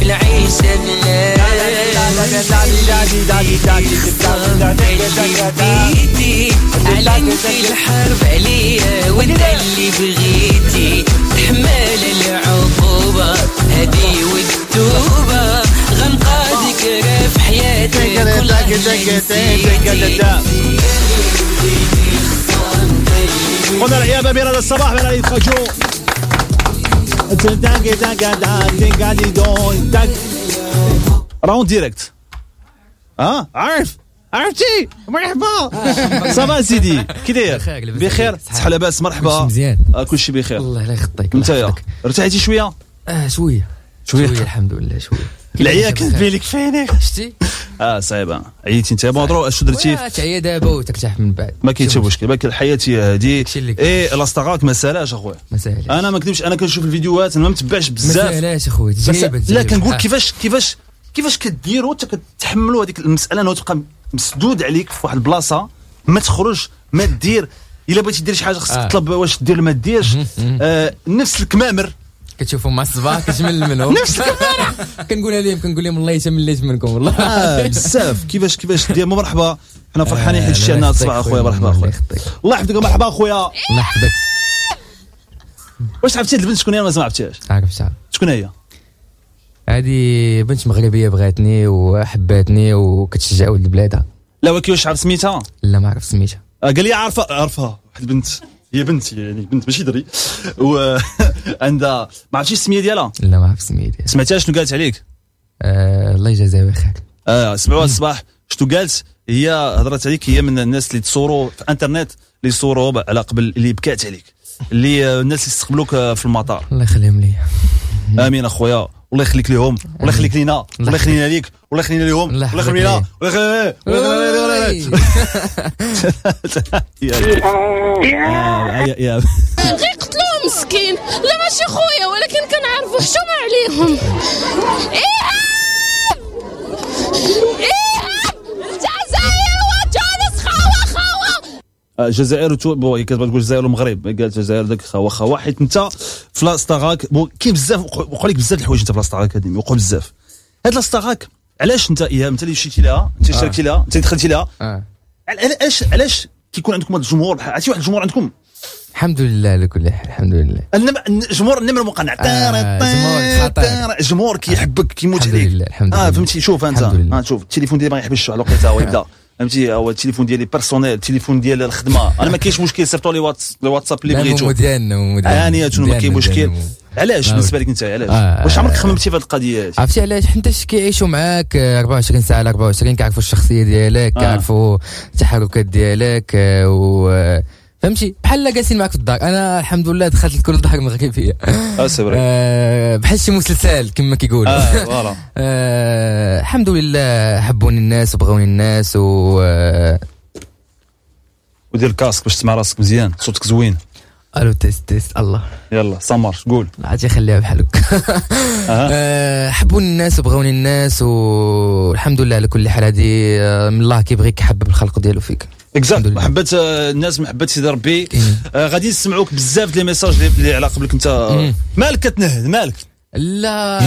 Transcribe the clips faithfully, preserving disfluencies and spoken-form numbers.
العيشة بلادي علمت الحرب عليا وانت اللي بغيتي تحمل العقوبة هدي والتوبة غنبقى ذكرى في حياتك On a la bien à الصباح من علي خجو راوند ديريكت اه عارف عرفتي مرحبا صباح سيدي كي داير بخير صحه لاباس مرحبا مزيان كل شيء بخير الله لا يخطيك انت ارتحتي شويه اه شويه شويه الحمد لله شويه العيا كان بالك فينك شتي اه صعيبه عييتي انت بونطرو اش درتي تعيا دابا وترتاح من بعد ما كاين حتى مشكل باك حياتي هادي ايه لاستغاك ما سالاش اخويا ما سالاش انا ما كذبش انا كنشوف الفيديوهات انا ما متبعش بزاف ما سالاش اخويا تجربه لا كنقول كيفاش كيفاش كيفاش كديروا انت كتحملوا هذيك المساله انه تبقى مسدود عليك في واحد البلاصه ما تخرج ما دير الا بغيتي دير شي حاجه خصك آه. تطلب واش دير ما ديرش آه نفس الكمامر كتشوفهم مع الصباح كتمل منهم نفس الكمامر كنقولها لهم كنقول لهم والله تمليت منكم والله اه بزاف كيفاش كيفاش دير مرحبا حنا فرحانين حيت شي عندنا الصباح اخويا مرحبا اخويا الله يحفظك مرحبا اخويا الله يحفظك واش عرفتي البنت شكون هي ولا ما عرفتيهاش عرفتها شكون هي هذه بنت مغربيه بغاتني وحباتني وكتشجع ولد بلادها لا ولكن واش عرف سميتها لا ما عرف سميتها قال لي عارفه عارفها واحد البنت هي بنت يعني بنت ماشي دري وعندها ما عرفتيش السميه ديالها لا ما عرف السميه ديالها سمعتيها شنو قالت عليك آه الله يجازيها بخير اه سمعوها الصباح شنو قالت هي هضرت عليك هي من الناس اللي تصوروا في انترنت اللي يصوروا على قبل اللي بكات عليك اللي الناس اللي يستقبلوك في المطار الله يخليهم لي امين اخويا والله يخليك ليهم والله يخليك لينا والله يخلينا ليك والله يخلينا ليهم الله يخليك لينا والله يخليك يا غير قتلوه مسكين لا ماشي خويا ولكن كنعرفوا حشومه عليهم ايهاب ايهاب الجزائر وتونس خاوه خاوه الجزائر بو هي كتبغي تقول الجزائر والمغرب قالت الجزائر داك خاوه خاوه حيت انت في لاستاغاك كاين بزاف وقع لك بزاف الحوايج انت في لاستاغاك هذه وقعوا بزاف هاد لاستاغاك علاش انت ايهاب انت اللي مشيتي لها انت اشتركتي لها انت دخلتي لها علاش علاش كيكون عندكم هذا الجمهور عرفتي واحد الجمهور عندكم الحمد لله على كل حال الحمد لله الجمهور النمر مقنع الجمهور خطير الجمهور كيحبك كيموت عليك الحمد لله اه فهمتي شوف انت اه شوف التليفون ديالي ما يحبش على الوقيته ويبدا فهمتي هو التليفون ديالي بيرسونيل التليفون ديال الخدمه انا ما كاينش مشكل صيفطوا لي واتس لي واتساب اللي بغيتو ديالنا يعني شنو ما كاين مشكل علاش بالنسبه لك انت علاش آه واش عمرك خممتي في هذه القضيه عرفتي علاش حتى كيعيشوا معاك أربعة وعشرين ساعه على أربعة وعشرين كيعرفوا الشخصيه ديالك كيعرفوا التحركات ديالك و فهمتي بحال جالسين معك في الدار انا الحمد لله دخلت لكل الدار المغربيه اه سي فري آه بحال شي مسلسل كما كيقولوا اه فوالا آه الحمد لله حبوني الناس وبغوني الناس و آه ودير الكاسك باش تسمع راسك مزيان صوتك زوين الو تيست تيست الله يلا سمر قول عادي خليها بحالك أه. حبوني الناس وبغوني الناس والحمد لله على كل حال هذه من الله كيبغيك يحبب الخلق ديالو فيك اكزاكت محبه الناس محبه سيدي ربي آه غادي نسمعوك بزاف لي ميساج اللي على قبلك انت مالك كتنهد مالك لا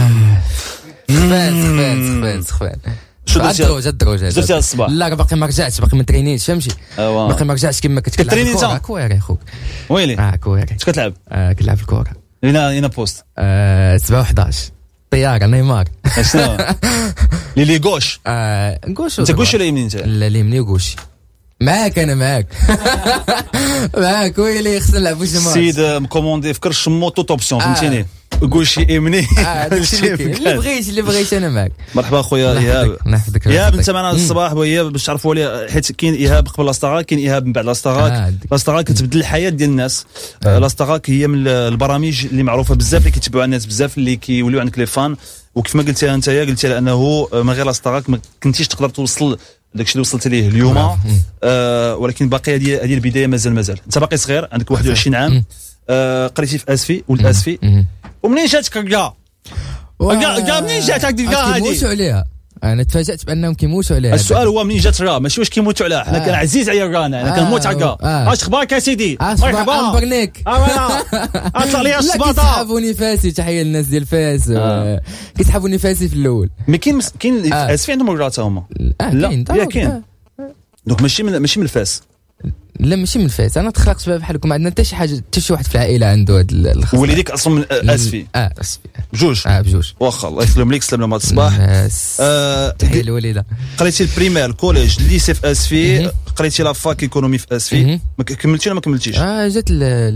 سخفان سخفان سخفان شو درتي الدروج الدروج درتي هذا الصباح لا باقي ما رجعتش باقي ما ترينيتش فهمتي باقي ما رجعتش كما كتكلم تريني انت كويري خوك ويلي اه كويري اش كتلعب اه كنلعب الكره هنا هنا بوست آه سبعة وحداش طياره نيمار شنو لي لي غوش اه غوش انت غوش ولا يمين انت لا اليمني وغوشي معاك انا معاك معاك ويلي خصنا نلعبوا جماعه السيد مكوموندي فكر شمو توت اوبسيون فهمتيني قول شي يمني اللي بغيت اللي بغيت انا معاك مرحبا خويا ايهاب ايهاب انت معنا الصباح وهي باش تعرفوا عليه حيت كاين ايهاب قبل لاستغاك كاين ايهاب من بعد لاستغاك لاستغاك كتبدل الحياه ديال الناس لاستغاك هي من البرامج اللي معروفه بزاف اللي كيتبعوها الناس بزاف اللي كيوليو عندك لي فان وكيف ما قلتيها انت قلتي انه من غير لاستغاك ما كنتيش تقدر توصل داكشي اللي وصلت ليه اليوم آه ولكن باقي هذه هذه البدايه مازال مازال انت باقي صغير عندك واحد وعشرين عام آه قريتي في اسفي ولد اسفي ومنين جاتك كاع كاع منين جاتك هذه كيبغوش عليها انا تفاجات بانهم كيموتوا عليها. السؤال هو منين جات را ماشي واش كيموتوا عليها، حنا كان عزيز عليا رانا انا كنموت هكا. اش اخبارك يا سيدي؟ مرحبا امبرنيك اطلع لي الصباطه. كيسحبوني فاسي، تحيه للناس ديال فاس كيسحبوني فاسي في الاول. مي كاين كاين اسفين عندهم مرات هما. لا كاين دونك ماشي من ماشي من فاس. لا ماشي من فاس، انا تخلقت بحالكم، ما عندنا حتى شي حاجه حتى شي واحد في العائله عنده هاد الخصله. وليدك اصلا من اسفي؟ اه اسفي بجوج. اه بجوج. واخا الله يسلم لك، سلام لهم هذا الصباح. آه تحيه الوالده. قريتي البريمير الكوليج الليسي في اسفي، قريتي لا فاك ايكونومي في اسفي، ما كملتي ولا ما كملتيش؟ اه جات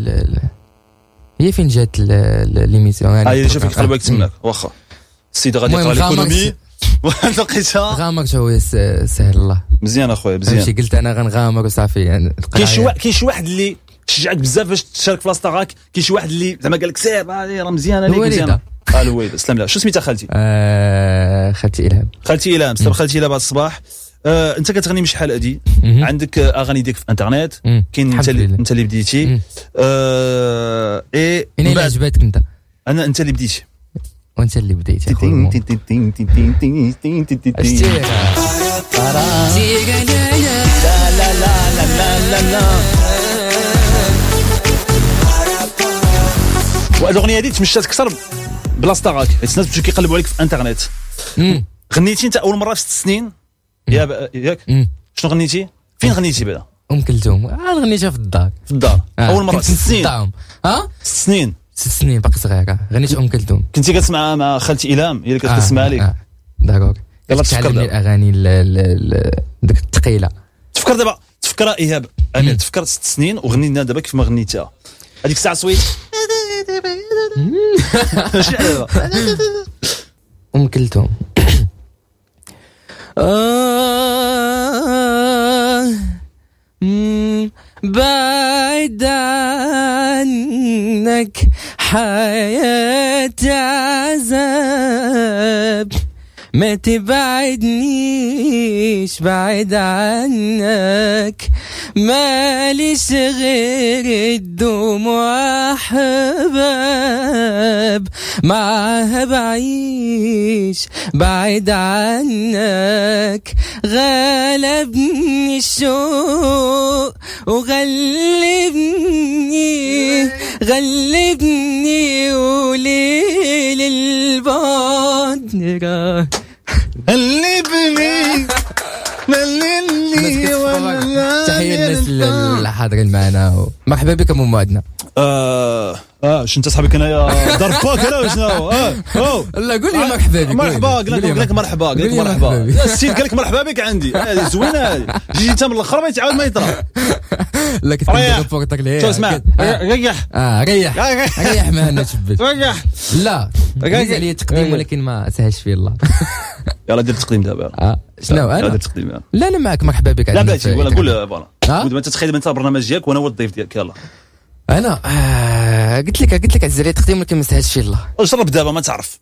هي فين جات ليميسيون يعني. اه هي شافك قلبك تماك واخا السيد غادي يقرا الايكونومي وانت لقيتها غامر شويه سهل الله. مزيان اخويا مزيان. ماشي قلت انا غنغامر وصافي يعني. كاين شي واحد كاين شي واحد اللي شجعك بزاف باش تشارك في لاستاغاك، كاين شي واحد اللي زعما قال لك سير راه مزيانه ليك مزيانه. اه الوالده سلام لها. شو سميتها خالتي؟ آه خالتي الهام. خالتي الهام سلام خالتي الهام هذا الصباح. آه انت كتغني من شحال هادي؟ عندك اغاني ديالك في الانترنت، كاين انت اللي انت اللي بديتي. اه اي من بعد عجبتك انت؟ انا انت اللي بديتي وانت اللي بديتي لا لا لا لا لا. وهاد الاغنيه هادي تمشات اكثر بلاصتاغاك، حيت الناس بداو كيقلبوا عليك في الانترنت. غنيتي انت اول مره في ست سنين ياك؟ شنو غنيتي؟ فين غنيتي بعدا؟ ام كلثوم. انا غنيتها في الدار. في الدار اول مره ست سنين. ها ست سنين ست سنين باقي صغيره غنيت ام كلثوم. كنتي كتسمع مع خالتي الهام هي اللي كانت كتسمع لك؟ داكوغ. يلا تفكر دابا الاغاني ديك الثقيله. تفكر دابا تفكر ايهاب امير تفكر ست سنين وغنينا دابا كيف ما غنيتها هذيك الساعه صويت. شنو دابا ام كلثوم. بعد عنك حياتي عذاب، ما تبعدنيش بعد عنك، ماليش غير الدموع حباب، معاها بعيش بعد عنك، غلبني الشوق وغلبني غلبني وليل البعد غلبني مللي ولا. تحية للناس اللي حاضرين معنا، مرحبا بكم ام معدنا. اه اه شنو انت صاحبك انايا ضرباك انا وشنو؟ اه اه لا قول لي مرحبا بك. مرحبا قال لك مرحبا قال لك مرحبا السيد قال لك مرحبا بك عندي زوينه هذه. جيتي انت من الاخر ما يتعاود ما يطرى. لا كنت ندير فوقك ليه. شو اسمع ريح اه ريح ريح ما هنا تثبت ريح. لا ريح عليا تقديم ولكن ما سهلش فيه الله. يلا دير التقديم دابا. اه شنو انا دير التقديم. لا انا معك مرحبا بك. لا بلاتي ولا قول فوالا قول انت تخيل انت البرنامج ديالك وانا هو الضيف ديالك. يلا انا آه قلت لك قلت لك عزيزي تقديم ولكن ما سهلش فيه الله. جرب دابا ما تعرف.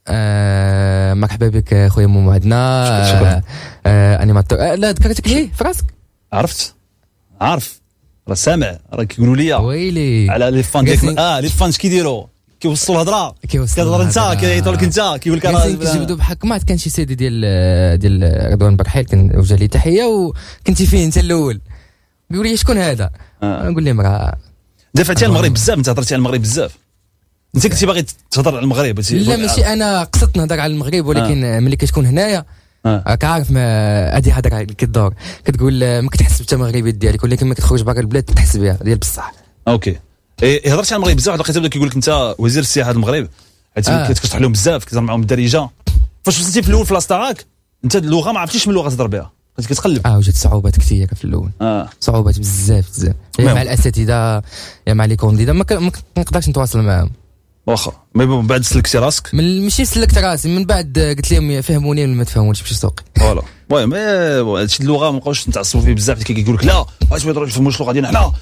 آه مرحبا بك خويا مو معدنا. آه آه انيماتور. آه لا ذكرتك ليه في راسك. عرفت عارف راه سامع راه كيقولوا لي ويلي على لي فان ديالك. اه لي فان كيديروا كيوصلوا الهضره كتهضر انت كيعيطوا لك انت كيقول لك راه كيجبدوا بحق. ما كان شي سيدي ديال ديال رضوان برحيل كان وجه لي تحيه وكنتي فيه انت الاول بيقول لي شكون هذا. آه. نقول لهم راه دافعتي على المغرب بزاف. انت هضرتي على المغرب بزاف. انت كنتي باغي تهضر على المغرب. لا ماشي انا قصدت نهضر على المغرب ولكن آه. ملي كتكون هنايا راك عارف ما هذه هضره كدور كتقول ما كتحس انت مغربي ديالك ولكن ما كتخرج برا البلاد تحس بها ديال بصح. اوكي إيه هضرتي على المغرب بزاف. واحد لقيته كيقول لك انت وزير السياحه المغرب حيت آه. كتفتح لهم بزاف كتهضر معاهم بالدارجه. فاش وصلتي في الاول في لاستاراك انت اللغه ما عرفتيش من اللغه تهضر بها كنت كتقلب. اه وجدت صعوبات كثيره في الاول. اه صعوبات بزاف بزاف يا مع الاساتذه يا مع لي كونديدا ما كنقدرش نتواصل معاهم. واخا من بعد سلكتي راسك. من ماشي سلكت راسي من بعد قلت لهم فهموني ما تفهمونيش باش سوقي. فوالا المهم هادشي اللغه ما نبقاوش نتعصبوا فيه بزاف. كيقول لك لا واش ما يفهموش اللغه ديالنا حنا.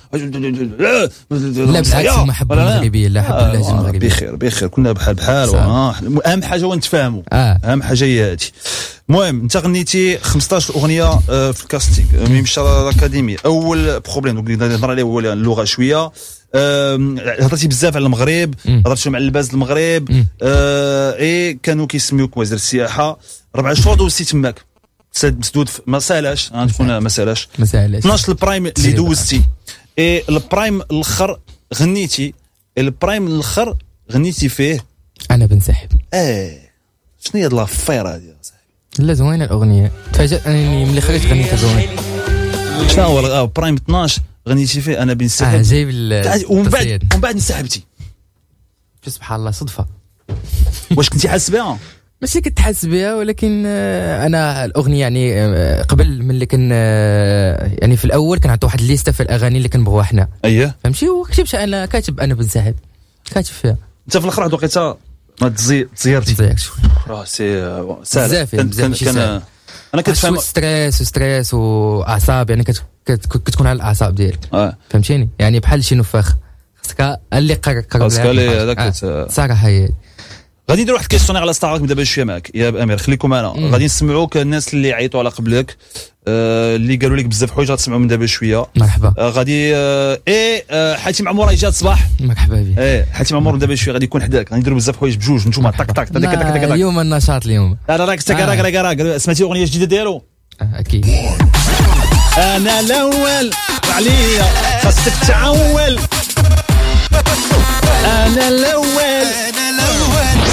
لا بالعكس هما حبوا المغربيه. لا حبوا اللهجه المغربيه. بخير بخير كنا بحال بحال. اهم حاجه هو نتفاهموا. اهم حاجه هي هادي. المهم انت غنيتي خمسطاش اغنيه في الكاستينغ ميم شارع الاكاديمي. اول بروبليم دونك نهضر عليه هو اللغه شويه. هضرتي بزاف على المغرب هضرتي مع اللباس المغرب. اي كانوا كيسميوك وزير السياحه. ربع شهور دوزتي تماك مسدود ما سالاش غنكون ما سالاش ما سالاش اثناش البرايم اللي دوزتي اي البرايم الاخر غنيتي البرايم الاخر غنيتي فيه انا بنسحب. اه شنو هي لافير هذه لا زوينه الاغنيه تفاجات انني ملي خرجت غنيتها زوين. شنو هو برايم اثناش غنيتي فيه انا بنسحب اه جايب ومن بعد ومن بعد انسحبتي سبحان الله صدفه. واش كنتي حاس بها؟ ماشي كنت حاس بها ولكن انا الاغنيه يعني قبل من اللي كان يعني في الاول كان عطوا واحد الليسته في الاغاني اللي كنبغوها حنا اييه فهمتي وكتبت انا كاتب انا بنسحب كاتب فيها. انت في الاخر واحد الوقيته ما تزي تزيرتي تزيرت شويه راه سي سهل بزاف كان انا كنتفهم ستريس وستريس واعصاب يعني كتكون على الاعصاب ديالك اه فهمتيني يعني بحال شي نفاخ خاصك اللي قرر خاصك هذاك صراحه هي. غادي ندير واحد الكيستيونير على ستارك دابا شويه معاك يا امير خليكم انا غادي نسمعوك الناس اللي عيطوا على قبلك آه اللي قالوا لك بزاف حوايج غتسمعوا من دابا شويه. مرحبا. آه غادي آه ايه آه حاتم عمور جات صباح. مرحبا بك. ايه حاتم عمور دابا شويه غادي يكون حداك غادي نديروا بزاف حوايج بجوج نتوما طق طق طق طق. اليوم النشاط اليوم. لا لا راك راك راك راك سمعتي اغنيه جديده ديالو؟ اكيد. انا الاول عليا خاصك تعول انا الاول انا الاول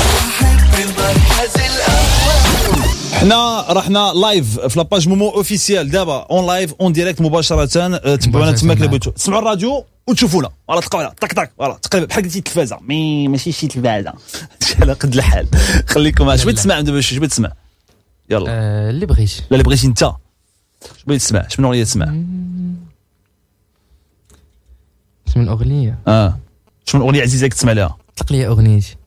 حنا رحنا لايف في لاباج مومو اوفيسيال دابا اون لايف اون ديريكت مباشره تبعونا تما كلا بغيتو تسمعوا الراديو وتشوفونا فوالا تلقاو على طق طق فوالا تقريبا بحال قلتي التلفازه مي ماشي شي تلفازه على قد الحال. خليكم اش بغيت تسمع دابا اش بغيت تسمع يلا آه اللي بغيتي لا اللي بغيتي انت اش بغيت تسمع شنو اغنيه تسمع شنو اغنيه اه شنو اغنيه عزيزه تسمع لها طلق لي اغنيتي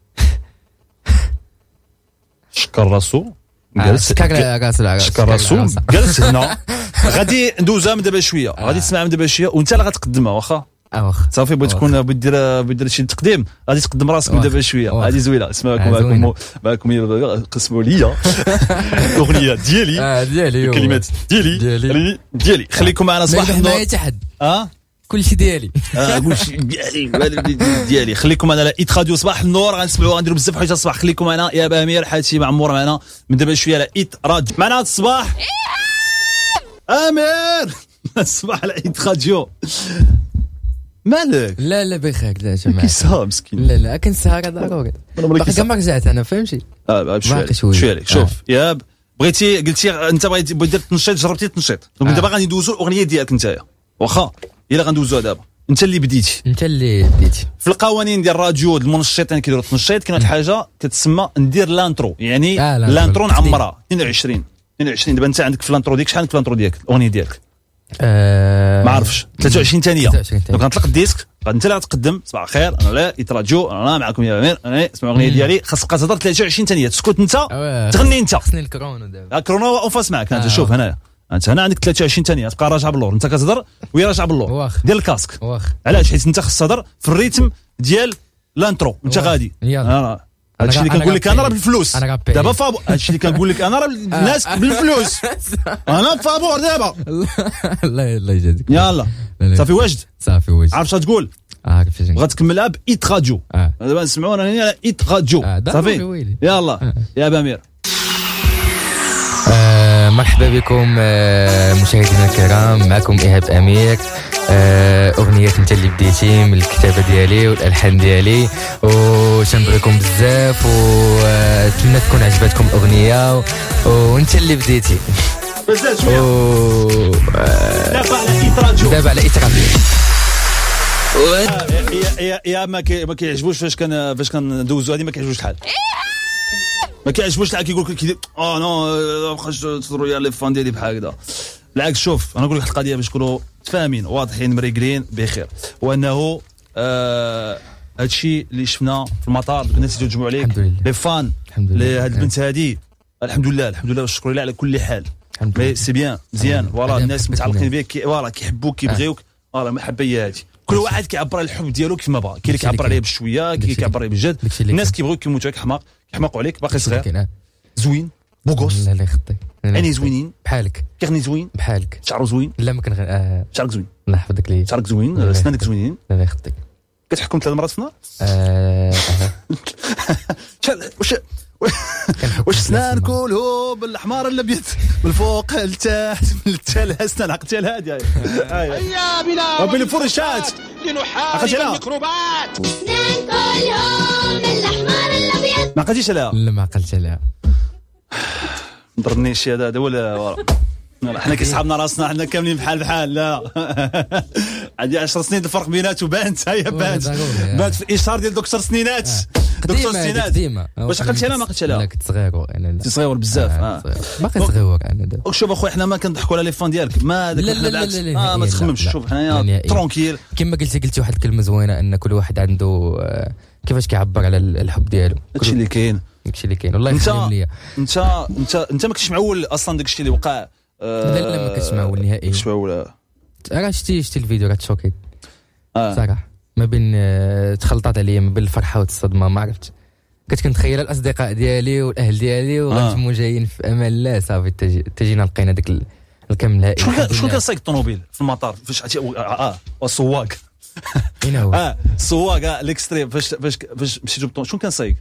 شكر راسو جالس شكر راسو جالس هنا غادي ندوزها من دابا شويه غادي تسمعها من دابا شويه وانت اللي غتقدمها واخا واخا صافي بغيت تكون بغيت دير بغيت دير شي تقديم غادي تقدم راسك من دابا شويه هذه زوينه اسمعكم معكم معكم قسموا لي الاغنيه ديالي ديالي الكلمات ديالي ديالي خليكم معنا صباح النور اه كلشي ديالي اه كلشي ديالي ديالي خليكم معنا على ايت راديو صباح النور غنسمعوا غنديروا بزاف حوايج الصباح خليكم معنا يا بامير حاتم عمور معنا من دابا شويه على ايت راديو معنا الصباح امير الصباح على ايت راديو مالك لا لا بخير لا جماعه كيسها مسكين لا لا كان سهره ضروري باقي ما رجعت انا فهمتي اه شويه لك شوف يا بغيتي قلتي انت بغيتي دير التنشيط جربتي التنشيط دونك دابا غادي ندوزو الاغنيه ديالك نتايا واخا يلا غندوزوها دابا انت اللي بديتي انت اللي بديتي في القوانين ديال الراديو المنشطين كيديروا التنشيط كاين واحد الحاجه كتسمى ندير لانترو يعني آه لانترو نعمرها اثنين وعشرين اثنين وعشرين دابا انت عندك في لانترو ديالك شحال عندك في لانترو ديالك الاغنيه ديالك أه ما عرفش ثلاثة وعشرين ثانيه دونك غنطلق الديسك غادي انت اللي غتقدم صباح الخير انا لا يتراجو انا معكم يا امير انا اسمع الاغنيه ديالي خاصك تهضر ثلاثة وعشرين ثانيه تسكت انت تغني انت خصني الكرونو دابا الكرونو اون فاس معك انت شوف هنايا انت هنا عندك ثلاثة وعشرين ثانيه تبقى راجع باللور انت كتهضر وهي راجعه باللور ديال الكاسك علاش حيت انت خصك تهضر في الريتم ديال لانترو انت غادي هادشي اللي كنقول لك انا راه بالفلوس دابا فابور هادشي اللي كنقول لك انا راه الناس بالفلوس انا فابور دابا الله الله يجازيك يلا صافي واجد صافي واجد عارف اش تقول عارف اش غتكملها بايت راديو دابا نسمعونا هنا ايت راديو صافي يلا يا بامير آه مرحبا بكم آه مشاهدينا الكرام معكم إيهاب أمير آه أغنية انت اللي بديتي من الكتابة ديالي والألحان ديالي وشنبغيكم بزاف ونتمنى تكون عجبتكم الأغنية وانت اللي بديتي بزاف شوية دابا على إيت راديو دابا على إيت راديو يا يا ما كيعجبوش فاش كان فاش كندوزو هذه ما كيعجبوش الحال ما كيعجبوش الحال كيقول لك اه نو بقاش تهضروا لي لي فان ديالي بحال هكذا بالعكس شوف انا نقول لك القضيه باش تكونوا متفاهمين واضحين مريقلين بخير وانه آه هادشي اللي شفنا في المطار الناس اللي تجمعوا عليك لي فان لهاد البنت هذه الحمد لله الحمد لله والشكر لله على كل حال مي سي بيان مزيان فوالا الناس متعلقين بك فوالا كيحبوك كيبغيوك فوالا المحبه هي هذه كل واحد كيعبر على الحب ديالو كيف ما بغا كاين اللي كيعبر عليه بشويه كاين اللي كيعبر عليه بالجد الناس كيبغيوك كيموتوا عليك حماق كيحماقوا عليك باقي صغير زوين بوغوس لا لا يخطي عيني زوينين بحالك كيغني زوين بحالك شعرو زوين لا ما كنغ آه. شعرك زوين الله يحفظك لي شعرك زوين سنانك زوينين لا لا يخطيك كتحكم ثلاث مرات في النهار اه واش واش سنان كلهم بالاحمر الابيض من الفوق لتحت من التحت سنان عقلتها لهادي هيا بلا بالفرشات لنحارب الميكروبات. سنان كلهم بالاحمر الابيض. ما عقلتيش عليها؟ لا ما عقلتش عليها. ضربني الشيء هذا ولا حنا كيسحبنا راسنا حنا كاملين بحال بحال. لا عندي عشر سنين الفرق بيناتو بانت. هيا بانت بانت في الاشهار ديال دكتور سنينات. دكتور سنينات واش عقلتي عليها؟ ما عقلتش عليها. لا كنت صغير انا. كنت صغير بزاف. اه باقي صغير انا. شوف اخويا حنا ما كنضحكوا على لي فان ديالك ما داك بالعكس ما تخممش. شوف حنايا ترونكيل كما قلتي قلتي واحد الكلمه زوينه ان كل واحد عنده كيفاش كيعبر على الحب ديالو. هادشي اللي كاين داكشي اللي كاين. والله يخليهم ليا. انت انت انت ما كنتش معول اصلا داكشي اللي وقع. لا لا ما كنتش معول نهائيا. مش معول. راه شتي شتي الفيديو راه تشوكيت آه. صراحه ما بين تخلطات عليا ما بين الفرحه والصدمه. ما عرفتش كنت كنتخيل الاصدقاء ديالي والاهل ديالي وغنتموا جايين في امان الله صافي تجينا لقينا داك الكم الهائل. شكون شكون كان سايق الطوموبيل في المطار فاش عرفتي اه السواق اين هو اه السواق اه الاكستريم فاش فاش فاش مشيتو بالطون شكون كان سايق؟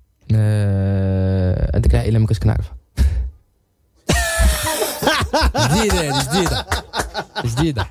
هذيك العائله ما كنتش كنعرفها. جديده هذه جديده جديده.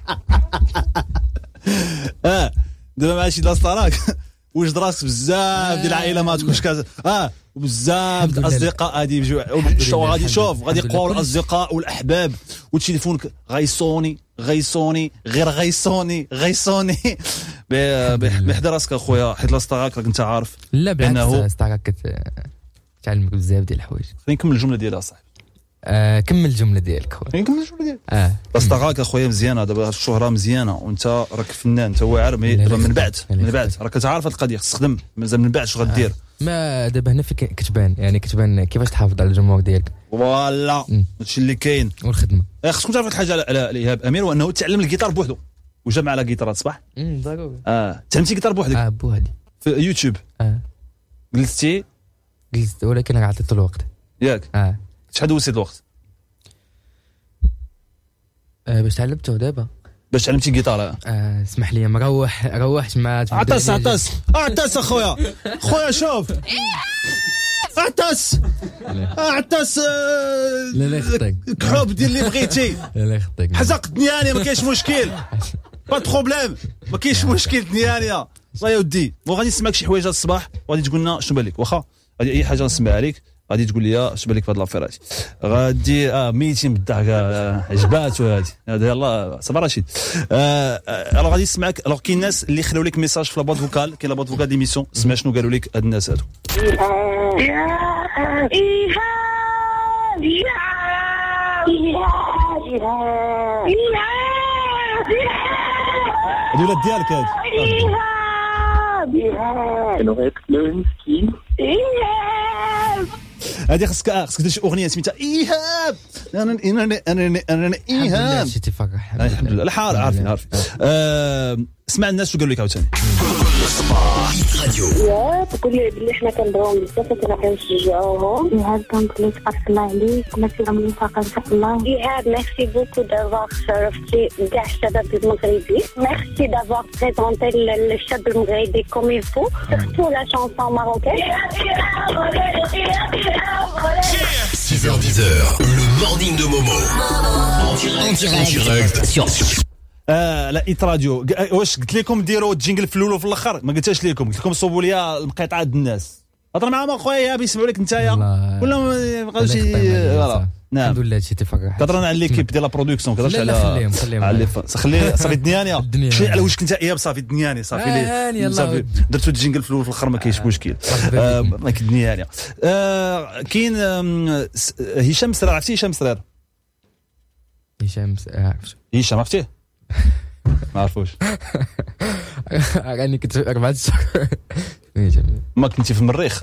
اه دابا مع شي لاستراك وجد راسك بزاف ديال العائله ما تكونش كاز اه وبزاف ديال الاصدقاء غادي يجيو غادي شوف غادي يقواو الاصدقاء والاحباب وتليفونك غيصوني غيصوني غير غيصوني غيصوني بحذر راسك اخويا حيت لاستراك راك انت عارف. لا بالعكس لاستراك كتعلمك بزاف ديال الحوايج. خلينا نكمل الجمله ديالها صاحبي. آه كمل الجمله ديالك خويا. كمل الجمله ديالك. اه لاستراك اخويا مزيانه دابا الشهره مزيانه وانت راك فنان انت واعر دابا من بعد من بعد راك تعرف هذه القضيه خصك تخدم مازال من بعد اش غدير. ما دابا هنا فيك كتبان يعني كتبان كيفاش تحافظ على الجمهور ديالك. فوالا هادشي اللي كاين والخدمه. خصكم تعرفوا حاجه على ايهاب امير وانه تعلم الجيتار بوحدو وجا على جيتارات صباح. امم ضروري. اه تعلمتي جيتار بوحدك؟ اه بوحدي في يوتيوب. اه جلستي جلست ولكن راه عطيت الوقت. ياك اه شحال دوزتي الوقت؟ آه باش تعلمته دابا باش تعلمتي جيتار. اه اسمح لي مروح روحت مع عطاس عطاس عطاس اخويا خويا شوف عطاس عطاس لا لا خطيك كحوب ديال اللي بغيتي. لا لا خطيك حزق دنياني ما كاينش مشكل با بروبليم ما كاينش مشكل دنياني الله يا ودي. وغادي نسمعك شي حوايج هاد الصباح وغادي تقول لنا شنو بالك واخا غادي اي حاجه نسمعها عليك غادي تقول لي اش بالك في هاد لافير هادي غادي اه ميتين بالضحك عجبات وهادي هذا يلاه صبر رشيد. راه غادي نسمعك. الوغ كاين الناس اللي خلاو لك ميساج في لابوط فوكال كاين لابوط فوكال ديميسيون سمع شنو قالوا لك هاد الناس هادو. هادو ولاد ديالك هادي انا غيقتلوا مسكين. هادي خصك خصك دير شي اغنيه سميتها ايهاب انا انا انا انا ايهاب شي تفرح الحمد لله. الحار عارفين عارفين. اسمع الناس شنو قالوا لك عاوتاني. يا تقول لي بلي حنا كنبغيوهم بزاف وكنا كنشجعوهم. ايهاب كنقول لك تبارك الله عليك ما فيهم الفقر ان شاء الله. ايهاب ميرسي بوكو دافوار شرفتي كاع الشباب المغربي. ميرسي دافوار بريزونتي الشاب المغربي كوم يفو سورتو لا شانسون ماروكين. six heures dix heures, le morning de Momo. En direct sur آه لا ايت راديو. واش قلت لكم ديروا الجينجل في الاول وفي الاخر؟ ما قلتهاش لكم قلت لكم صوبوا لي المقاطعات الناس هضر معاهم اخويا بيسمعوا لك نتايا ولا ما بقاوش. فوالا نعم الحمد لله هادشي تفرح. كهضرنا على ليكيب ديال لا برودكسيون كهضرش على خليهم خليهم على خلي صافي الدنيا شي على واش كنت اياب صافي الدنيا صافي لي صافي درتو الجينجل في الاول في الاخر ما كاينش مشكل. ما كاين الدنيا كاين هشام سرار. عرفتي هشام سرار؟ هشام عرفت هشام عرفتيه؟ ما عرفوش راني كنت أربعة شهور ما كنتي في المريخ.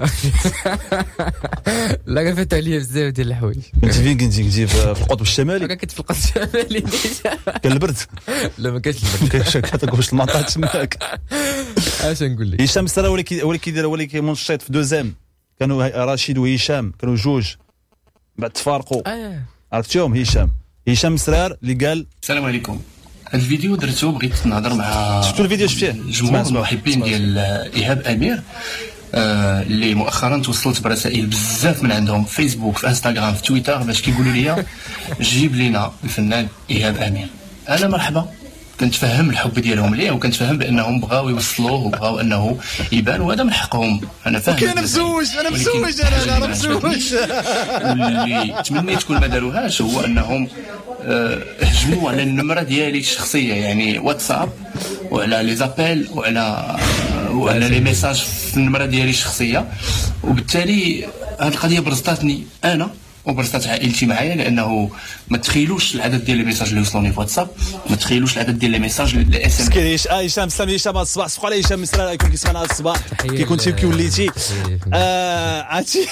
لا غفت عليا بزاف ديال الحوايج. كنتي فين كنتي كنتي في القطب الشمالي؟ كنت في القطب الشمالي. كان البرد؟ لا ما كانش البرد. كاينش كتاكل واش المطار تماك. اش نقول لك هشام سرا ولا كي ولا كيدير ولا كيمنشط في دوزام كانوا رشيد وهشام كانوا جوج بعد تفارقوا. عرفتيهم هشام هشام مسرار اللي قال السلام عليكم. هذا الفيديو درته بغيت نهضر مع شفتوا الفيديو شفتيه جمهور المحبين ديال ايهاب امير. آه اللي مؤخرا توصلت برسائل بزاف من عندهم في فيسبوك في انستغرام في تويتر باش كيقولوا لي جيب لينا الفنان ايهاب امير. انا مرحبا، كنتفهم الحب ديالهم ليه وكنتفهم بانهم بغاو يوصلوه وبغاو انه يبان وهذا من حقهم. انا فاهم. انا مسوج انا مسوج انا انا مسوج. اللي تمنيت كل ما داروهاش هو انهم هجموا على النمره ديالي الشخصيه، يعني واتساب وعلى لي زابيل وعلى وعلى لي ميساج في النمره ديالي الشخصيه، وبالتالي هذه القضيه برزطاتني انا وبرزطات عائلتي معايا، لانه ما تخيلوش العدد ديال لي ميساج اللي وصلوني في واتساب، ما تخيلوش العدد ديال لي ميساج اللي اس ام اس. هشام سلام هشام هذا الصباح صفقوا على هشام مسرا يكون كيسمعنا هذا الصباح كي كنتي كي وليتي عرفتي.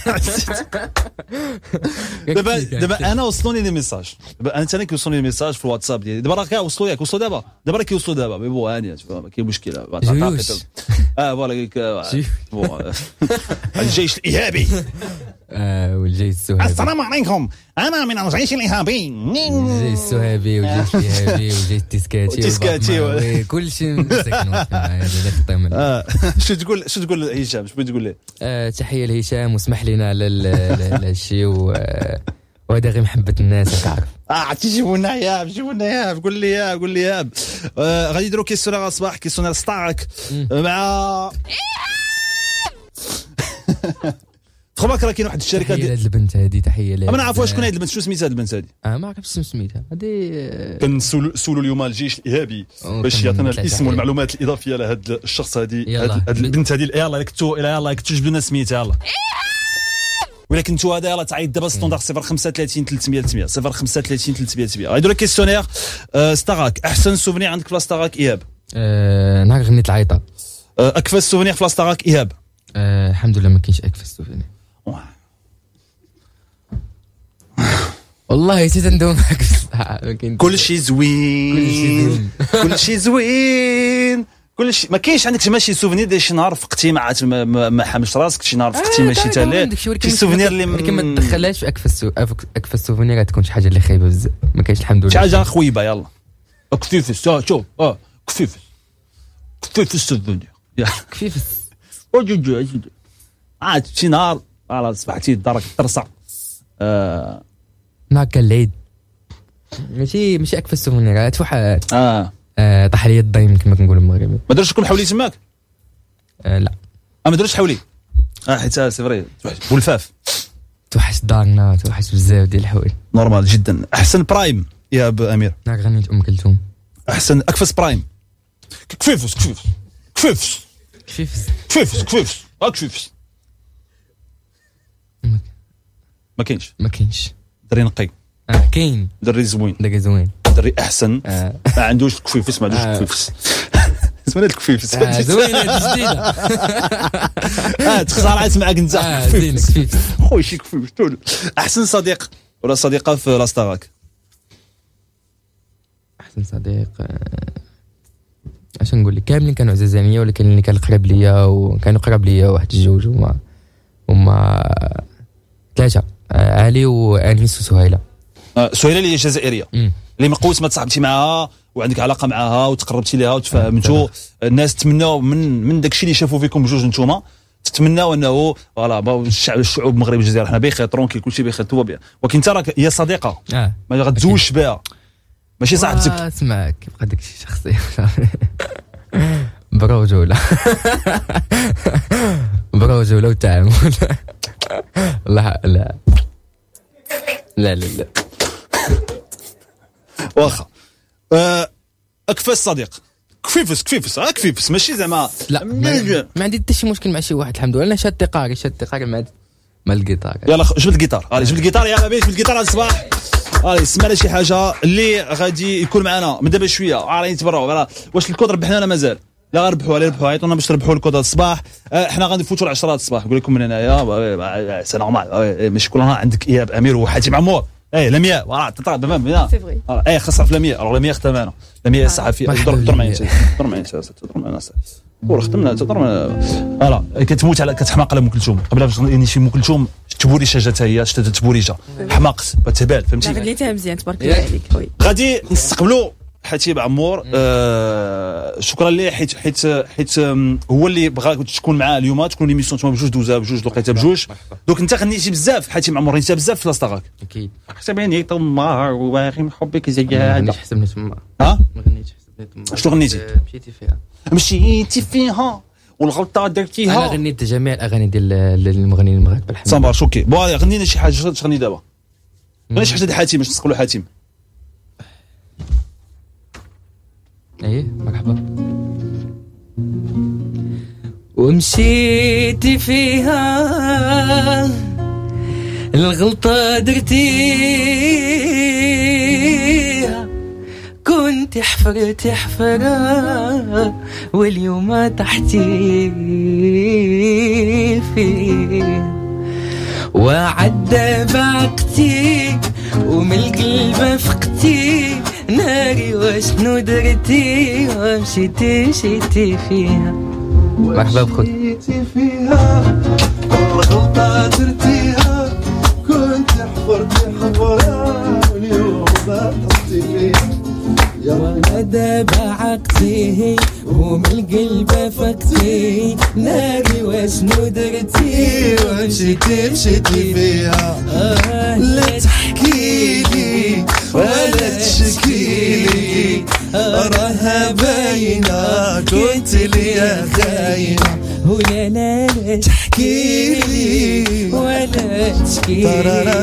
دابا دابا انا وصلوني لي ميساج، دابا انت انا كيوصلوني لي ميساج في الواتساب ديالي دابا راه كيوصلوا ياك وصلوا دابا دابا راه كيوصلوا دابا مي بو هانيه ما كاين مشكل. اه فوالا بون الجيش الايهابي آه والجيش السهابي. السلام عليكم انا من الجيش الايهابي. الجيش السهابي والجيش الايهابي والجيش التسكاتي التسكاتي كل شيء مسكنوا معايا الطيم. اه شو تقول شو تقول هشام؟ شو تقول له؟ آه تحيه لهشام واسمح لنا على هذا الشيء وهذا غير محبه الناس كعرف. اه عرفتي جيبوا لنا ايهاب جيبوا لنا ايهاب قول لي ايهاب قول لي ايهاب. آه غادي نديرو كيسيونير الصباح كيسيونير ستارك مع خو بالك راه كاين واحد الشركه ديال هاد البنت هذه. تحيه لها. ما نعرف واش شكون هاد البنت، شنو سميتها هاد البنت هذه؟ اه ما عرفتش شنو سميتها هذه. كنسولوا اليوم الجيش الايهابي باش يعطينا الاسم والمعلومات الاضافيه على هاد الشخص هذه هاد البنت هذه. يلاه كنتو يلاه كتجبدوا لنا سميتها يلاه. ولكن انتو هذا يلاه تعيط دابا ستوندار صفر خمسة ثلاثين ثلاثمية ثلاثمية صفر خمسة ثلاثين ثلاثمية ثلاثمية. غيديروا كيسيونير ستاراك. احسن سوفونير عندك في ستاراك ايهاب؟ نهار غنيت العيطه. اكفى سوفونير في ستاراك ايهاب؟ الحمد لله ما كاينش اكفى سوفونير والله. حتى ندوم معاك كل شيء زوين كل شيء زوين كل شيء. ما كاينش عندك ماشي سوفونير ديال شي نهار فقتي مع ما حامش راسك شي نهار فقتي ماشي تاع شي سوفونير اللي ولكن ما تدخلهاش في اكفى اكفى السوفونير تكون شي حاجه اللي خايبه بزاف. ما كاينش الحمد لله شي حاجه خويبه. يلا كفيفس شوف اه كفيفس كفيفس السوفونير كفيفس وجوج عاد شي نهار على صبحتي دارك ترصع آه نهار العيد ماشي ماشي اكفى السوفونير تفوحات. اه آه طاح لي الضيم كما كنقولوا بالمغربي. ما درتش لكم حولي تماك؟ آه لا اه ما درتش حولي. اه حيت سي فري بولفاف توحش دارنا توحش بزاف ديال الحوايج. نورمال جدا. احسن برايم يا ابو امير؟ نهار غنيت ام كلثوم. احسن اكفس برايم؟ كفيفس كفيفس كفيفس كفيفس كفيفس كفيفس اه كفيفس ما كاينش ما كاينش دري نقي. اه كاين دري زوين دري زوين دري احسن. آه. ما عندوش كفيفس ما عندوش آه. كفيفس زوين الكفيفس آه زوين هذه جديده. اه تخسر معاك انت اه زين كفيفس خويا شي كفيفس. احسن صديق ولا صديقه في لاستاراك؟ احسن صديق اش نقول لك كاملين كانوا عزاز عليا، ولكن اللي كان قريب ليا وكانوا قريب ليا واحد الجوج هما هما ثلاثه علي وانيس وسهيله. آه سهيله اللي هي جزائريه اللي مقوس ما تصاحبتي معها وعندك علاقه معها وتقربتي ليها وتفاهمتوا. الناس تمناو من من داكشي اللي شافوا فيكم بجوج نتوما تتمناو انه فوالا الشعب الشعوب المغرب والجزائر حنا بخير ترونكي كلشي بخير تو بيان، ولكن انت راك هي صديقه آه. ما غتزوجش بها ماشي صاحبتك. اسمع كيبقى داكشي شخصي برجوله برجوله وتعامل. لا لا لا لا لا واخا اكفى الصديق كفيفس كفيفس ها كفيفس ماشي زعما لا ما, ما عندي حتى شي مشكل مع شي واحد الحمد لله. انا شاد قاري شاد قاري مع مع الجيتار. يلا جبد الجيتار هاني جبد الجيتار يلا بيش جبد الجيتار هذا الصباح. هاني سمعنا شي حاجه اللي غادي يكون معنا من دابا شويه راه نتبرعوا واش الكود ربحنا ولا مازال؟ لا غنربحوا عليه ربحوا عيطونا باش تربحوا الكود هذا الصباح. حنا غادي نفوتوا العشرة الصباح نقول لكم من هنايا سي نورمال ماشي كل نهار عندك ايهاب امير وحاتم عمور. ايه لمياء راه تطلع تمام هنا ايه خاصها في لمياء راه لمياء ختمانه لمياء الصحفي دور معايا دور معايا دور معايا ورختمنا تضرب فوالا كتموت على كتحماق على ام كلثوم قبل باش نمشي ام كلثوم تبوريشه جات هي شتات تبوريشه حماقت تبال فهمتي. غاديتها مزيان تبارك الله عليك خويا. غادي نستقبلوا حتيب عمور آه شكرا ليه حيت حيت حيت هو اللي بغاك تكون معاه اليوم، تكون ليميسيون نتوما بجوج دوزها بجوج لقيتها بجوج. دوك انت غنيتي بزاف حتيب عمور، غنيتي بزاف في لاصطاغاك اكيد. حسبني طمار وباغي من حبك زياد. ما غنيتش حسبني تما. ها ما غنيتش حسبني تما. شنو غنيتي؟ مشيتي فيها مشيتي فيها والغلطه درتيها. انا غنيت جميع الاغاني ديال المغنيين المغاربه الحمد لله. صباح اوكي بون غنينا شي حاجه تغني دابا. غني شي حاجه ديال حاتم باش نسقلوا حاتم. ايه مرحبا. ومشيتي فيها الغلطة درتيها، كنت حفرت حفرة واليوم تحتي فيها، وعد بعقتي ومن القلب فقتي ناري وشنو درتي ومشيتي مشيتي فيها. مرحبا بخوت. مشيتي فيها الغلطة درتيها، كنت حفرت حفرة واليوم تحتي فيها، وندى بعقتي ومن القلب فقتي ناري وشنو درتي ومشيتي مشيتي فيها. آه لا تحكي لي ولا تشكي لي، راها باينة كنت ليا خاينة، ولا لا لا تحكي لي ولا تشكي لي،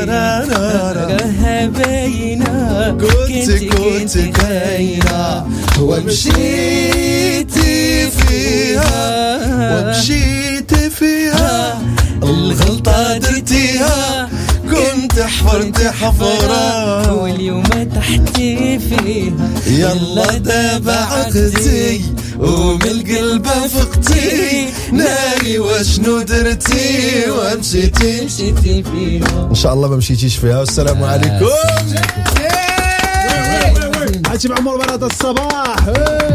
راها باينة كنت كنت باينة. ومشيتي فيها ومشيتي فيها الغلطة درتيها، كنت حفرت حفرة واليوم تحتي فيها. يلا دابا عقتي ومن القلب فقتي ناري وشنو درتي ومشيتي مشيتي فيها. ان شاء الله ما مشيتيش فيها. والسلام عليكم. حاتم عمر بنات الصباح.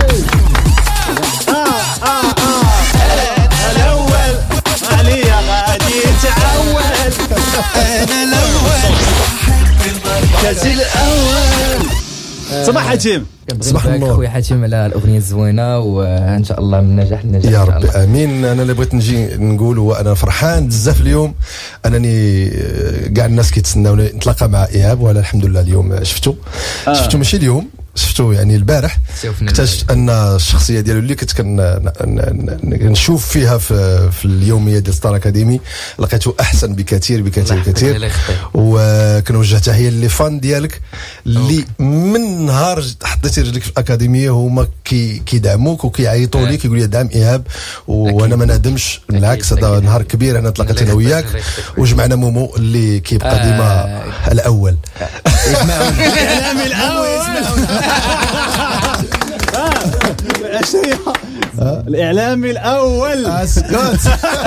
اه اه اه الاول عليا غادي تعول، انا الاول كاس الاول. صباح حاتم. صباح النور خويا حاتم على الاغنيه الزوينه، وان شاء الله من نجاح لنجاح يا ربي امين. انا اللي بغيت نجي نقول هو انا فرحان بزاف اليوم، انني كاع الناس كيتسناوني نتلاقى مع ايهاب، وانا الحمد لله اليوم شفتو آه. شفتو ماشي اليوم، شفتو يعني البارح. اكتشفت ان الشخصيه ديالو اللي كنت كنشوف فيها في, في اليوميه ديال ستار اكاديمي لقيته احسن بكثير بكثير بكثير. وكنوجه تحيه لي فان ديالك اللي من نهار حطيتي رجلك في الاكاديميه هما كيدعموك وكيعيطوا لي كيقول لي دعم ايهاب، وانا ما نادمش بالعكس. هذا نهار كبير انا تلاقيت انا وياك وجمعنا مومو اللي كيبقى ديما الاول. الاعلامي الاول الاعلامي الاول اسكت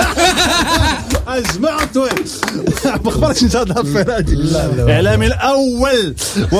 اجمعت ما اخبركش انت هذا الفرادي. الاعلامي الاول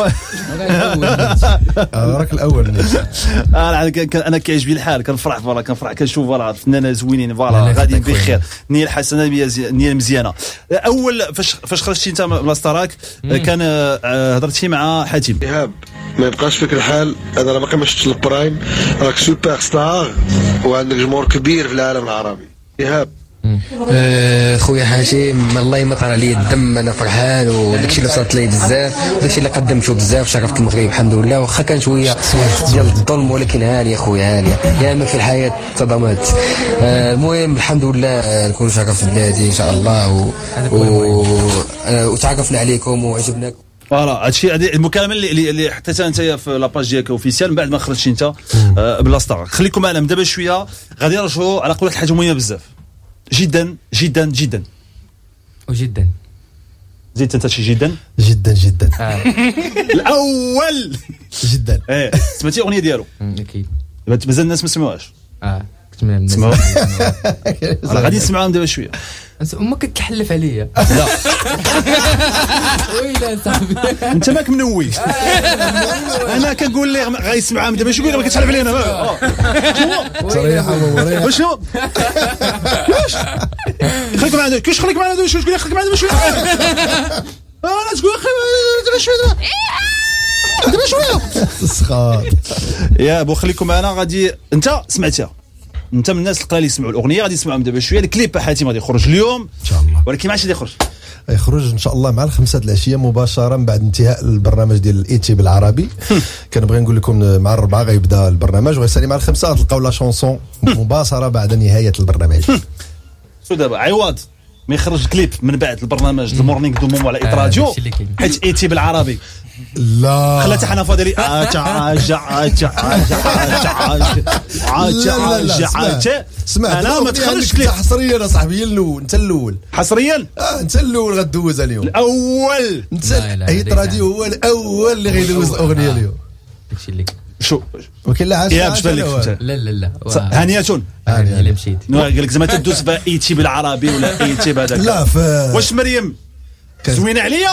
راك الاول. انا كيعجبني الحال، كنفرح فوالا كنفرح كنشوف فوالا فنانه زوينين فوالا غاديين بخير، النيه الحسنه النيه مزيانه. اول فاش فاش خرجتي انت من لاستراك كان هضرتي مع حاتم ايهاب ما يبقاش فيك الحال، انا راه باقي ما شفتش البرايم، راك سوبر ستار وعندك جمهور كبير في العالم العربي. ايهاب أه خويا حاتم الله ما طرى لي الدم، انا فرحان وداكشي اللي صارت لي بزاف وداكشي اللي قدمته بزاف، شرفت المغرب الحمد لله، واخا كان شويه ديال الظلم ولكن هانيه خويا هانيه، ياما في الحياه صدمات. أه المهم الحمد لله نكون شرفت بلادي ان شاء الله و... و... أه وتعرفنا عليكم وعجبناكم. فوالا هادشي المكالمه اللي اللي حطيتها انت في لاباج ديالك اوفيسيال من بعد ما خرجتي انت آه بلاصتك. خليكم معنا من دابا شويه غادي نرجعوا على قولك حاجه مهمه بزاف جدا جدا جدا وجدا زيد انت شي جدا جدا جدا آه. الاول جدا. ايه سمعتي الاغنيه ديالو اكيد مازال الناس ما سمعوهاش. اه كنت من الناس سمعوا غادي نسمعوها دابا شويه. امك كتحلف عليا. لا ويلا صاحبي انت ماك منوي. انا كنقول ليه غيسمعها دابا شويه ما كتحلف عليا انا. صريحه ومريحه. شنو كيفاش خليك معنا كيفاش خليك معنا دابا شويه خليك معنا دابا شويه. انا تقول اخي دابا شويه دابا شويه سخاط يا بو خليكم معنا. غادي انت سمعتها، انت من الناس القلال اللي يسمعوا الاغنيه، غادي نسمعهم دابا شويه. الكليب حاتم غادي يخرج اليوم ان شاء الله، ولكن ماشي غادي يخرج يخرج ان شاء الله مع الخمسة العشيه مباشره بعد انتهاء البرنامج ديال الايتي بالعربي. كنبغي نقول لكم مع الربعه غيبدا البرنامج وغيسالي مع الخمسه غتلقاو لا شونسون مباشره بعد نهايه البرنامج. شو دابا عوض ما يخرج كليب من بعد البرنامج المورنينغ دو مومو على ايت راديو حيت ايتي بالعربي لا خلات حنا فاضلي اجا اجا اجا اجا اجا اسمع انا ما تخرجش كليب حصريا اصاحبي الاول، انت الاول حصريا اه انت الاول غدوزها اليوم الاول. انت ايت راديو هو الاول اللي غيدوز الاغنيه اليوم. داكشي اللي شو وكاين لا يا باش بالك لا لا لا هانياتون هاني اللي مشيت قال لك زعما تدوز بها ايتي بالعربي ولا ايتي بهذاك. لا ف واش مريم زوينه عليا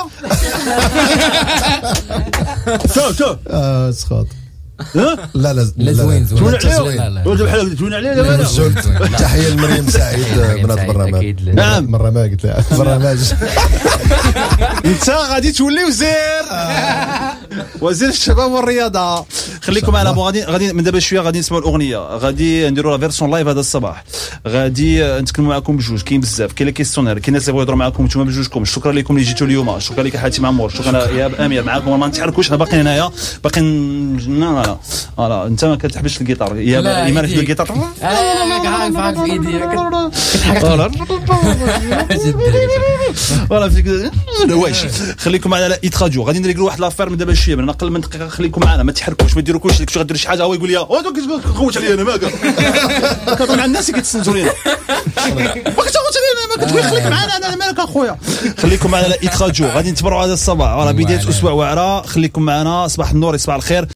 شو شو اه سخاط ها لا لا لا زوين زوين عليا ولا بحال زوين عليا. تحيه لمريم سعيد من هذا البرنامج. نعم مره ما قلت لها برنامج انت غادي تولي وزير وزير الشباب والرياضه. خليكم معنا غادي غادي من دابا شويه غادي نسمعوا الاغنيه، غادي نديروا لا فيرسون لايف هذا الصباح، غادي نتكلموا معكم بجوج. كاين بزاف، كاين لي كيستيونير، كاين الناس اللي بغاو يهضروا معكم نتوما بجوجكم. شكرا لكم اللي جيتوا اليوم، شكرا لك حاتم عمور، شكرا يا امير معكم. ما نتحركوش حنا باقيين هنايا باقيين. لا لا لا انت ما كتحبش الجيتار يا ايمان في الجيتار. انا عارف عارف في ايدي فوالا فيك واش. خليكم معنا على ايت راديو، غادي نديروا واحد لافير من دابا شويه من اقل من دقيقه. خليكم معنا ما تحركوش ما ديروكوش داك غدير شي حاجه هو يقول لي او دوك خوت عليا انا ما قال كتهضر مع الناس اللي كيتسنتوا لينا ما كتخوت علينا ما كتقول خليك معنا انا مالك اخويا. خليكم معنا على ايت راديو، غادي نتبرعوا هذا الصباح راه بدايه اسبوع واعره. خليكم معنا، صباح النور صباح الخير.